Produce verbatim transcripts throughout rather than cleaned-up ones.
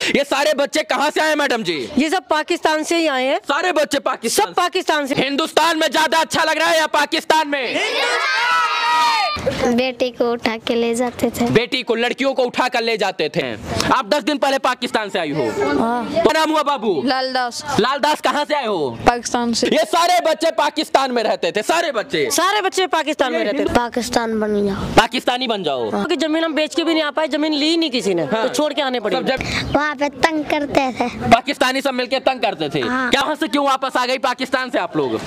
ये सारे बच्चे कहाँ से आए मैडम जी? ये सब पाकिस्तान से ही आए हैं। सारे बच्चे पाकिस्तान? सब पाकिस्तान से। हिंदुस्तान में ज्यादा अच्छा लग रहा है या पाकिस्तान में? बेटी को उठा के ले जाते थे। बेटी को, लड़कियों को उठा कर ले जाते थे। आप दस दिन पहले पाकिस्तान से आई हो। क्या नाम हुआ बाबू? लालदास। लालदास कहाँ से आए हो? पाकिस्तान से। ये सारे बच्चे पाकिस्तान में रहते थे। सारे बच्चे सारे बच्चे पाकिस्तान में रहते थे। पाकिस्तान बन जाओ, पाकिस्तानी बन जाओ। क्योंकि जमीन हम बेच के भी नहीं आ पाए, जमीन ली नहीं किसी ने। हाँ। तो छोड़ के आने पड़े। वहाँ पे तंग करते थे। पाकिस्तानी सब मिलके तंग करते थे। हाँ। क्या वहाँ से क्यों वापस आ गई पाकिस्तान से आप लोग?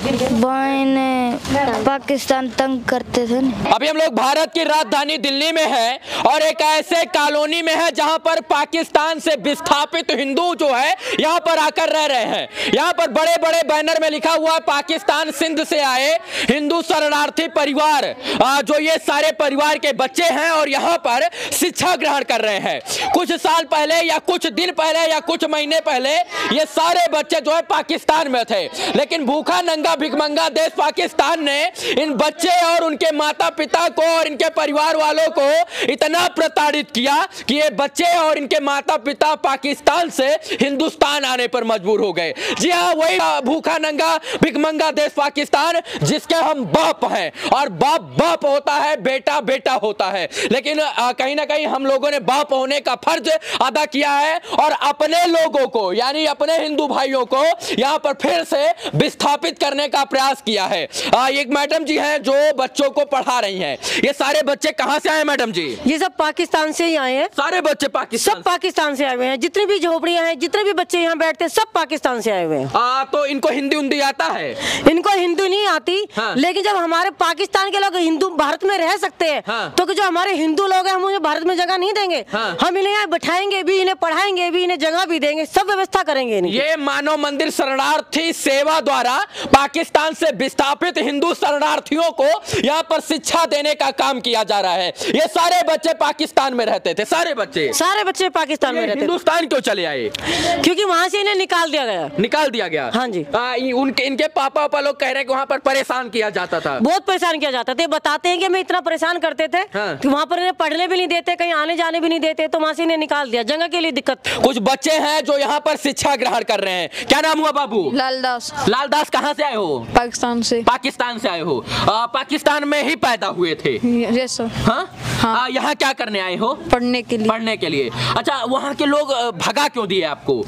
बहन पाकिस्तान तंग करते थे। अभी हम लोग भारत की राजधानी दिल्ली में है और एक ऐसे कॉलोनी में है जहां पर पाकिस्तान से विस्थापित हिंदू जो है यहां पर आकर रह रहे हैं। यहां पर बड़े बड़े बैनर में लिखा हुआ है पाकिस्तान सिंध से आए हिंदू शरणार्थी परिवार, जो ये सारे परिवार के बच्चे हैं और यहां पर शिक्षा ग्रहण कर रहे हैं। कुछ साल पहले या कुछ दिन पहले या कुछ महीने पहले ये सारे बच्चे जो है पाकिस्तान में थे, लेकिन भूखा नंगा भिखमंगा देश पाकिस्तान ने इन बच्चे और उनके माता पिता को और इनके परिवार वालों को इतना प्रताड़ित किया कि ये बच्चे और इनके माता पिता पाकिस्तान से हिंदुस्तान आने पर मजबूर हो गए। जी हाँ, वही भूखा नंगा भिखमंगा देश पाकिस्तान जिसके हम बाप हैं, और बाप बाप होता है, बेटा बेटा होता है। लेकिन कहीं ना कहीं हम लोगों ने बाप होने का फर्ज अदा किया है और अपने लोगों को यानी अपने हिंदू भाइयों को यहाँ पर फिर से विस्थापित करने का प्रयास किया है। एक मैडम जी हैं जो बच्चों को पढ़ा रही हैं। ये सारे बच्चे कहाँ से आए मैडम जी? ये सब पाकिस्तान से ही आए हैं। सारे बच्चे पाकिस्तान? सब पाकिस्तान से आए हुए हैं। जितनी भी झोपड़ियां हैं, जितने भी बच्चे यहाँ बैठते हैं, सब पाकिस्तान से आए हुए हैं। आ, तो इनको हिंदी उंदी आता है? इनको हिंदी नहीं आती। हाँ। लेकिन जब हमारे पाकिस्तान के लोग हिंदू भारत में रह सकते हैं, हाँ। तो जो हमारे हिंदू लोग हैं हम उन्हें भारत में जगह नहीं देंगे। हाँ। हम इन्हें यहाँ बैठाएंगे भी, इन्हें पढ़ाएंगे भी, इन्हें जगह भी देंगे, सब व्यवस्था करेंगे। ये मानव मंदिर शरणार्थी सेवा द्वारा पाकिस्तान से विस्थापित हिंदू शरणार्थियों को यहाँ पर शिक्षा देने का काम किया जा रहा है। ये सारे बच्चे पाकिस्तान में रहते थे। सारे बच्चे सारे बच्चे पाकिस्तान में रहते थे। हिंदुस्तान क्यों चले आए? क्योंकि वहाँ से इन्हें निकाल दिया गया। निकाल दिया गया? हाँ जी। आ, उनके इनके पापा पापा लोग कह रहे हैं कि वहाँ पर परेशान किया जाता था। बहुत परेशान किया जाता था। बताते हैं कि हमें इतना परेशान करते थे। हाँ। कि वहाँ पर इन्हें पढ़ने भी नहीं देते, कहीं आने जाने भी नहीं देते, तो वहाँ से इन्हें निकाल दिया। जगह के लिए दिक्कत। कुछ बच्चे हैं जो यहाँ पर शिक्षा ग्रहण कर रहे हैं। क्या नाम हुआ बाबू? लालदास। लालदास कहाँ से आए हो? पाकिस्तान से। पाकिस्तान से आए हो? आ, पाकिस्तान में ही पैदा हुए थे? Yes sir. हाँ, हाँ। आ, यहाँ क्या करने आए हो? पढ़ने के लिए। पढ़ने के लिए। अच्छा, वहाँ के लोग अ, भगा क्यों दिए आपको?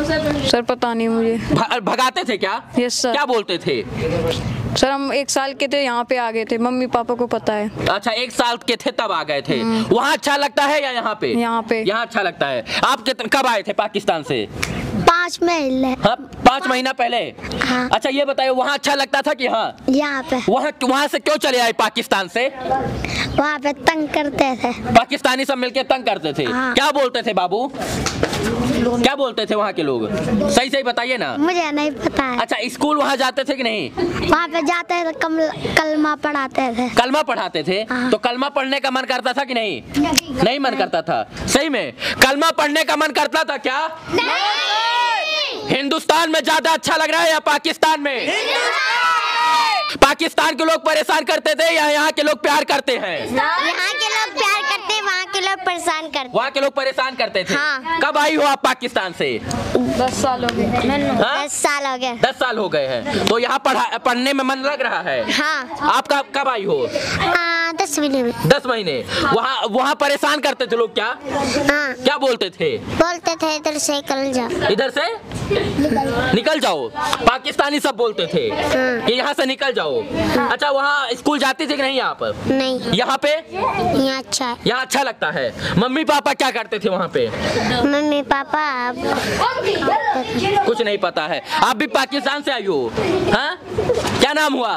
सर पता नहीं मुझे। भ, भगाते थे क्या? Yes sir. क्या बोलते थे? सर हम एक साल के थे, यहाँ पे आ गए थे, मम्मी पापा को पता है। अच्छा, एक साल के थे तब आ गए थे। वहाँ अच्छा लगता है या यहाँ पे? यहाँ पे। यहाँ अच्छा लगता है। आप कितने कब आए थे पाकिस्तान से? पाँच महीने। हाँ, पाँच महीना पहले। हाँ। अच्छा, ये बताइए वहाँ अच्छा लगता था कि हाँ? यहाँ पे। वहाँ वहाँ से क्यों चले आए पाकिस्तान से? वहाँ पे तंग करते थे। पाकिस्तानी सब मिलके तंग करते थे। हाँ। क्या बोलते थे बाबू? क्या बोलते थे वहाँ के लोग? सही सही बताइए ना। मुझे नहीं पता है। अच्छा, स्कूल वहाँ जाते थे कि नहीं? वहाँ पे जाते थे, कम कलमा पढ़ाते थे। कलमा पढ़ाते थे? हाँ। तो कलमा पढ़ने का मन करता था कि नहीं? नहीं मन करता था। सही में कलमा पढ़ने का मन करता था क्या? नहीं। हिंदुस्तान में ज्यादा अच्छा लग रहा है या पाकिस्तान में? पाकिस्तान के लोग परेशान करते थे या यहाँ के लोग प्यार करते हैं? यहाँ के लोग प्यार करते हैं, वहाँ के लोग परेशान करते। वहाँ के लोग परेशान करते थे। हाँ। कब आई हो आप पाकिस्तान से? दस साल हो गए। हाँ? दस साल हो गए। दस साल हो गए हैं। तो यहाँ पढ़ा पढ़ने में मन लग रहा है? हाँ। आप कब कब आई हो? हाँ, दस महीने में। दस महीने। वहाँ वहाँ परेशान करते थे लोग क्या? हाँ। क्या बोलते थे? बोलते थे इधर से निकल जाओ। इधर से निकल जाओ। पाकिस्तानी सब बोलते थे कि यहाँ से निकल जाओ। अच्छा, वहाँ स्कूल जाती थी कि नहीं आप? नहीं। यहाँ पे? यहाँ अच्छा है। यहाँ अच्छा लगता है। मम्मी पापा क्या करते थे वहाँ पे? मम्मी पापा कुछ नहीं पता है। आप भी पाकिस्तान से आई हो? हाँ? क्या नाम हुआ?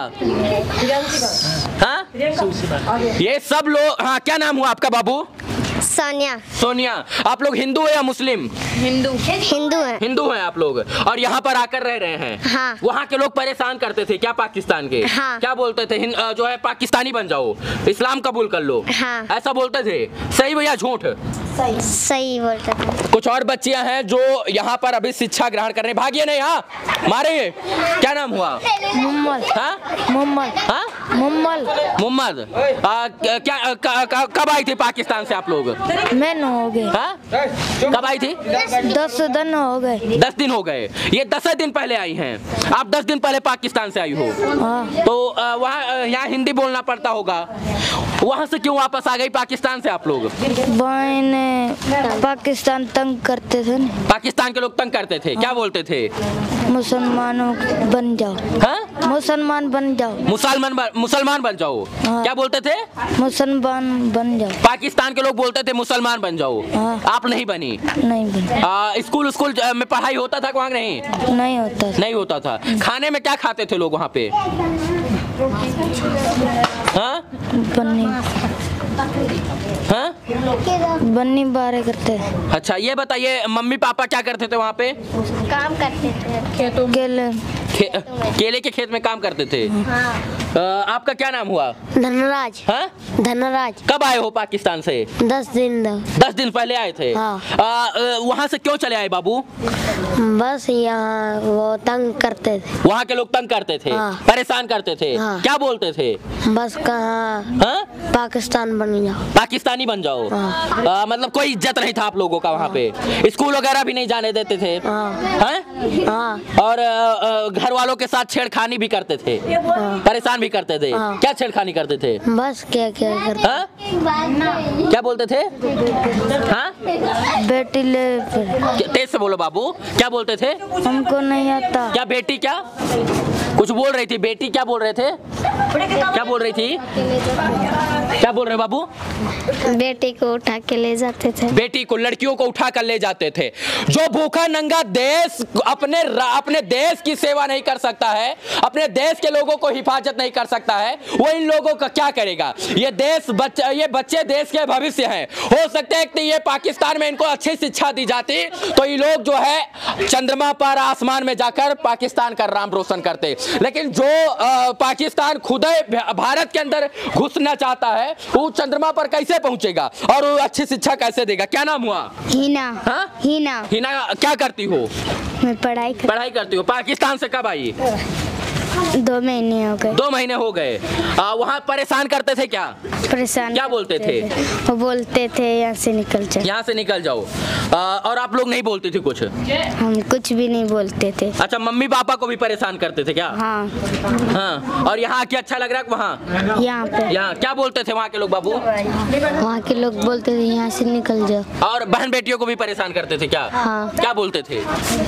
हाँ? ये सब लोग। हाँ, क्या नाम हुआ आपका बाबू? सोनिया। सोनिया। आप लोग हिंदू है या मुस्लिम? हिंदू। हिंदू है। हिंदू हैं आप लोग और यहाँ पर आकर रह रहे हैं। हाँ। वहाँ के लोग परेशान करते थे क्या पाकिस्तान के? हाँ। क्या बोलते थे? हिंद- अ, जो है पाकिस्तानी बन जाओ, इस्लाम कबूल कर लो। हाँ। ऐसा बोलते थे। सही भैया झूठ? सही बोलता था। कुछ और बच्चियां हैं जो यहाँ पर अभी शिक्षा ग्रहण कर रही हैं। भागिए नहीं, हाँ मारेंगे। क्या नाम हुआ? मोहम्मद हाँ मोहम्मद हाँ मोहम्मद मोहम्मद। आ, क्या क- क- कब आई थी पाकिस्तान से आप लोग? मैं न हो गए हाँ कब आई थी? दस दिन हो गए। दस दिन हो गए। ये दस दिन पहले आई हैं। आप दस दिन पहले पाकिस्तान से आई हो, हाँ तो आ, वहाँ आ, यहाँ हिंदी बोलना पड़ता होगा। वहाँ से क्यों वापस आ गई पाकिस्तान से आप लोग? बहन पाकिस्तान तंग करते थे ना, पाकिस्तान के लोग तंग करते थे, क्या बोलते थे? मुसलमानों बन जाओ, हाँ मुसलमान बन जाओ, मुसलमान बन- मुसलमान बन जाओ। हाँ। क्या बोलते थे? मुसलमान बन जाओ। पाकिस्तान के लोग बोलते थे मुसलमान बन जाओ। हाँ। आप नहीं बनी? नहीं बन आ, स्कूल स्कूल में पढ़ाई होता था वहाँ? नहीं नहीं होता था। नहीं होता था। खाने में क्या खाते थे लोग वहाँ पे? हाँ बन्नी हाँ बन्नी बारे करते थे। अच्छा ये बताइए, मम्मी पापा क्या करते थे वहाँ पे? काम करते थे। केले खे, केले के खेत में काम करते थे। आ, आपका क्या नाम हुआ? धनराज। हाँ धनराज। कब आए हो पाकिस्तान से? दस दिन दो। दस दिन पहले आए थे। हाँ। आ, आ, वहाँ से क्यों चले आए बाबू? बस यहाँ वो तंग करते थे। वहाँ के लोग तंग करते थे, हाँ। परेशान करते थे। हाँ। क्या बोलते थे? बस कहाँ हाँ? पाकिस्तान बन जाओ। पाकिस्तानी बन जाओ। हाँ। आ, मतलब कोई इज्जत नहीं था आप लोगों का वहाँ पे? स्कूल वगैरह भी नहीं जाने देते थे? हाँ। हैं? हाँ। और आ, आ, घर वालों के साथ छेड़खानी भी करते थे, परेशान भी करते थे। हाँ। क्या छेड़खानी करते थे? बस क्या क्या करते। हाँ? क्या बोलते थे? हाँ? बेटी ले फिर क्या- तेज से बोलो बाबू, क्या बोलते थे? हमको नहीं आता। क्या बेटी क्या कुछ बोल रही थी? बेटी क्या बोल रहे थे? क्या बोल रही थी? क्या बोल रहे बाबू? बेटी को उठा के ले जाते थे। बेटी को, लड़कियों को उठा कर ले जाते थे। जो भूखा नंगा देश अपने अपने देश की सेवा नहीं कर सकता है, अपने देश के लोगों को हिफाजत नहीं कर सकता है, वो इन लोगों का क्या करेगा? ये देश बच्चे ये बच्चे देश के भविष्य हैं। हो सकता है कि ये पाकिस्तान में इनको अच्छी शिक्षा दी जाती तो ये लोग जो है चंद्रमा पर आसमान में जाकर पाकिस्तान का नाम रोशन करते। लेकिन जो आ, पाकिस्तान खुद भारत के अंदर घुसना चाहता है, वो चंद्रमा पर कैसे पहुंचेगा और वो अच्छी शिक्षा कैसे देगा? क्या नाम हुआ? हीना। हाँ? हीना। हिना क्या करती हो? मैं पढ़ाई कर। पढ़ाई करती हो। पाकिस्तान से कब आई? दो महीने हो गए। दो महीने हो गए। आ, वहाँ परेशान करते थे क्या? परेशान क्या बोलते थे? वो बोलते थे यहाँ से निकल जाओ। यहाँ से निकल जाओ। आ, और आप लोग नहीं बोलते थे कुछ? हम कुछ भी नहीं बोलते थे। अच्छा, मम्मी पापा को भी परेशान करते थे क्या? हाँ। हाँ। और यहाँ आके अच्छा लग रहा है वहाँ? यहाँ पे यहाँ क्या बोलते थे वहाँ के लोग बाबू? वहाँ के लोग बोलते थे यहाँ से निकल जाओ। और बहन बेटियों को भी परेशान करते थे क्या? हाँ। क्या बोलते थे?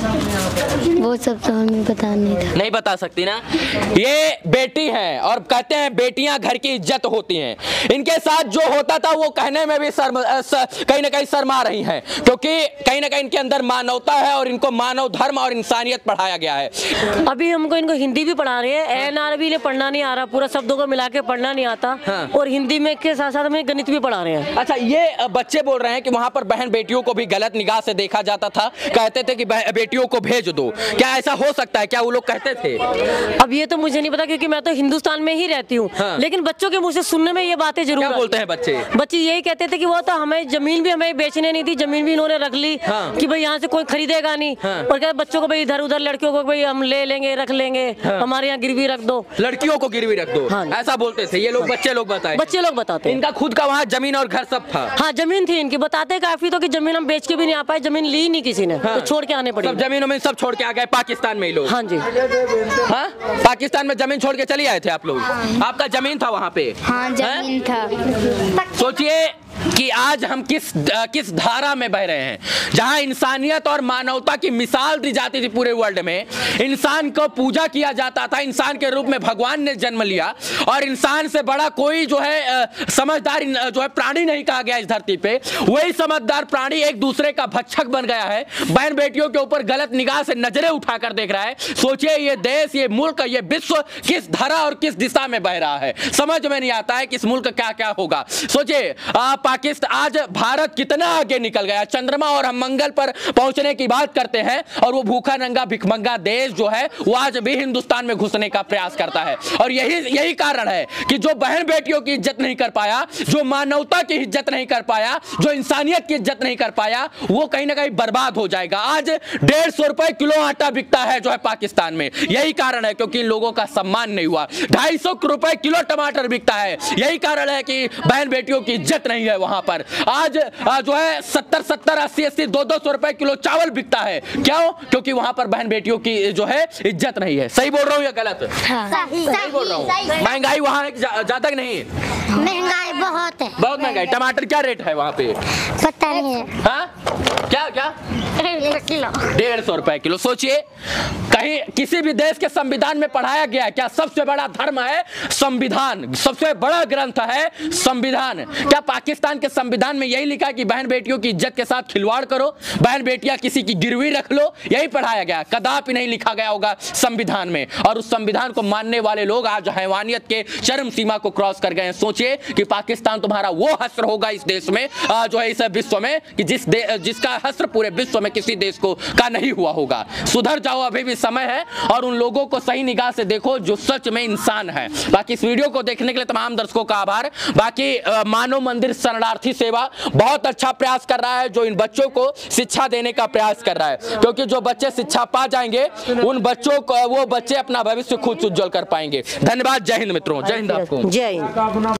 वो सब तो हमें पता नहीं था। नहीं बता सकती ना। ये बेटी है और कहते हैं बेटियां घर की इज्जत होती हैं। इनके साथ जो होता था वो कहने में भी शर्म कहीं ना कहीं शर्मा रही हैं, क्योंकि कहीं ना कहीं इनके अंदर मानवता है और इनको मानव धर्म और इंसानियत पढ़ाया गया है। अभी हमको इनको हिंदी भी पढ़ा रहे हैं। एन आर बी ने पढ़ना नहीं आ रहा, पूरा शब्दों को मिला के पढ़ना नहीं आता। हाँ। और हिंदी में के साथ साथ हमें गणित भी पढ़ा रहे हैं। अच्छा, ये बच्चे बोल रहे हैं कि वहां पर बहन बेटियों को भी गलत निगाह से देखा जाता था, कहते थे कि बेटियों को भेज दो। क्या ऐसा हो सकता है? क्या वो लोग कहते थे? अब ये तो मुझे नहीं पता, क्योंकि मैं तो हिंदुस्तान में ही रहती हूँ। हाँ। लेकिन बच्चों के मुंह से सुनने में ये बातें जरूर क्या आती। बोलते हैं बच्चे? बच्चे यही कहते थे कि वो तो हमें जमीन भी हमें बेचने नहीं थी, जमीन भी इन्होंने रख ली। हाँ। कि भाई यहाँ से कोई खरीदेगा नहीं। हाँ। और कहते बच्चों को भाई इधर उधर लड़कियों को भाई हम ले लेंगे, रख लेंगे। हाँ। हमारे यहाँ गिरवी रख दो, लड़कियों को गिरवी रख दो। हाँ। ऐसा बोलते थे ये लोग, बच्चे लोग बताए। बच्चे लोग बताते हैं। इनका खुद का वहाँ जमीन और घर सब था। हाँ, जमीन थी इनकी। बताते काफी तो कि जमीन हम बेच के भी नहीं आ पाए, जमीन ली नहीं किसी ने। हाँ। तो छोड़ के आने पड़ी। सब जमीनों में सब छोड़ के आ गए पाकिस्तान में ही लोग। हाँ जी। हाँ? पाकिस्तान में जमीन छोड़ के चली आए थे आप लोग? आपका जमीन था वहाँ पे? हाँ, जमीन था। सोचिए कि आज हम किस किस धारा में बह रहे हैं, जहां इंसानियत और मानवता की मिसाल दी जाती थी पूरे वर्ल्ड में। इंसान को पूजा किया जाता था, इंसान के रूप में भगवान ने जन्म लिया और इंसान से बड़ा कोई जो है समझदार जो है प्राणी नहीं कहा गया इस धरती पे। वही समझदार प्राणी एक दूसरे का भक्षक बन गया है, बहन बेटियों के ऊपर गलत निगाह से नजरें उठाकर देख रहा है। सोचिए ये देश, ये मुल्क, ये विश्व किस धारा और किस दिशा में बह रहा है। समझ में नहीं आता है कि इस मुल्क क्या क्या होगा। सोचिए पाकिस्तान आज भारत कितना आगे निकल गया, चंद्रमा और हम मंगल पर पहुंचने की बात करते हैं और वो भूखा नंगा भिखमंगा देश जो है वो आज भी हिंदुस्तान में घुसने का प्रयास करता है। और यही यही कारण है कि जो बहन बेटियों की इज्जत नहीं कर पाया, जो मानवता की इज्जत नहीं कर पाया, जो इंसानियत की इज्जत नहीं कर पाया, वो कहीं ना कहीं बर्बाद हो जाएगा। आज डेढ़ सौ रुपए किलो आटा बिकता है जो है पाकिस्तान में, यही कारण है क्योंकि इन लोगों का सम्मान नहीं हुआ। ढाई सौ रुपए किलो टमाटर बिकता है, यही कारण है कि बहन बेटियों की इज्जत नहीं है वहां पर। आज जो है सत्तर सत्तर अस्सी अस्सी दो दो सौ रुपए किलो चावल बिकता है, क्यों? क्योंकि वहां पर बहन बेटियों की जो है इज्जत नहीं है। सही बोल रहा हूँ या गलत? हाँ। सही, सही बोल रहा हूँ। महंगाई वहाँ ज्यादा नहीं है? महंगाई बहुत है, बहुत महंगाई। टमाटर क्या रेट है वहाँ पे? पता नहीं है। हाँ क्या क्या? किलो डेढ़ सौ रुपए किलो। सोचिए, कहीं किसी भी देश के संविधान में पढ़ाया गया क्या सबसे बड़ा धर्म है संविधान, सबसे बड़ा ग्रंथ है संविधान? क्या पाकिस्तान के संविधान में यही लिखा कि बहन बेटियों की इज्जत के साथ खिलवाड़ करो, बहन बेटियां किसी की गिरवी रख लो? यही पढ़ाया गया, कदापि नहीं लिखा गया होगा संविधान में। और उस संविधान को मानने वाले लोग आज हैवानियत के चरम सीमा को क्रॉस कर गए हैं। सोचिए कि पाकिस्तान तुम्हारा वो हस्र होगा इस देश में, जो है इस विश्व में, कि जिस जिसका हस्र पूरे विश्व में किसी देश को का नहीं हुआ होगा। सुधर जाओ, अभी भी समय है, और उन लोगों को सही निगाह से देखो जो सच में इंसान है। बाकी इस वीडियो को देखने के लिए तमाम दर्शकों का आभार। बाकी मानव मंदिर शरणार्थी सेवा बहुत अच्छा प्रयास कर रहा है, जो इन बच्चों को शिक्षा देने का प्रयास कर रहा है, क्योंकि जो बच्चे शिक्षा पा जाएंगे उन बच्चों को, वो बच्चे अपना भविष्य खुद उज्जवल कर पाएंगे। धन्यवाद। जय हिंद मित्रों। जय हिंद आपको। जय हिंद।